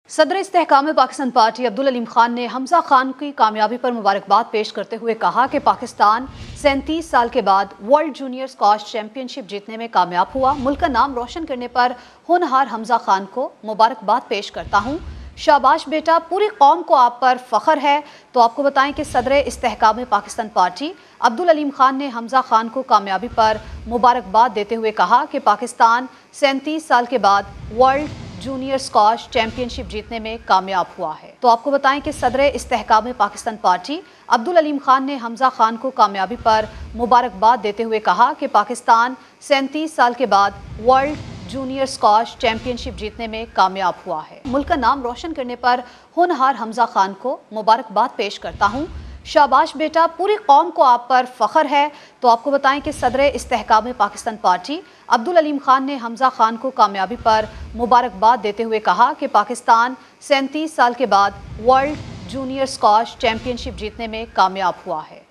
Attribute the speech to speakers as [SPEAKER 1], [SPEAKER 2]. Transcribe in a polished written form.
[SPEAKER 1] صدر استحकाम पाकिस्तान पार्टी अब्दुल अलीम खान ने हमजा खान की कामयाबी पर मुबारकबाद पेश करते हुए कहा कि पाकिस्तान 37 साल के बाद वर्ल्ड जूनियर स्क्वॉश चैंपियनशिप जीतने में कामयाब हुआ। मुल्क का नाम रोशन करने पर होनहार हमजा खान को मुबारकबाद पेश करता हूँ। शाबाश बेटा, पूरी कौम को आप पर फख्र है। तो आपको बताएं कि सदर इस्तेहकाम पाकिस्तान पार्टी अब्दुल अलीम खान ने हमजा खान को कामयाबी पर मुबारकबाद देते हुए कहा कि पाकिस्तान 37 साल के बाद वर्ल्ड जूनियर स्क्वॉश चैंपियनशिप जीतने में कामयाब हुआ है। तो आपको बताएं कि सदर इस्तेहकाम पाकिस्तान पार्टी अब्दुल अलीम खान ने हमजा खान को कामयाबी पर मुबारकबाद देते हुए कहा कि पाकिस्तान 37 साल के बाद वर्ल्ड जूनियर स्क्वॉश चैंपियनशिप जीतने में कामयाब हुआ है। मुल्क का नाम रोशन करने पर होनहार हमजा खान को मुबारकबाद पेश करता हूँ। शाबाश बेटा, पूरी कौम को आप पर फख्र है। तो आपको बताएं कि सदर इस्तेहकाम पाकिस्तान पार्टी अब्दुल अलीम खान ने हमजा खान को कामयाबी पर मुबारकबाद देते हुए कहा कि पाकिस्तान 37 साल के बाद वर्ल्ड जूनियर स्क्वॉश चैंपियनशिप जीतने में कामयाब हुआ है।